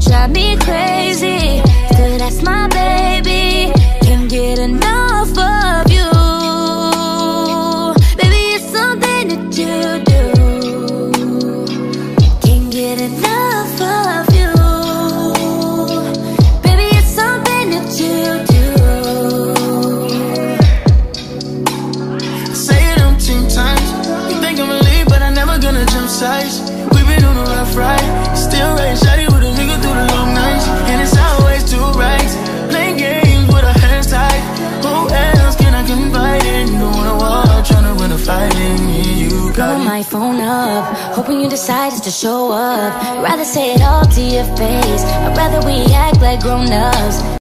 drive me crazy. Still, that's my baby. Can't get enough of you. Baby, it's something that you do. Can't get enough of you. Baby, it's something that you do. Say it umpteen times. You think I'ma leave, but I'm never gonna jump sides. We've been on a rough ride. Still riding shawty with a nigga through the long nights. And it's always two rights. Playing games with our hands tied. Who else can I confide in? You don't wanna walk, tryna win a fight in me. You got my phone up, hoping you decided to show up. Rather say it all to your face. I'd rather we act like grown-ups.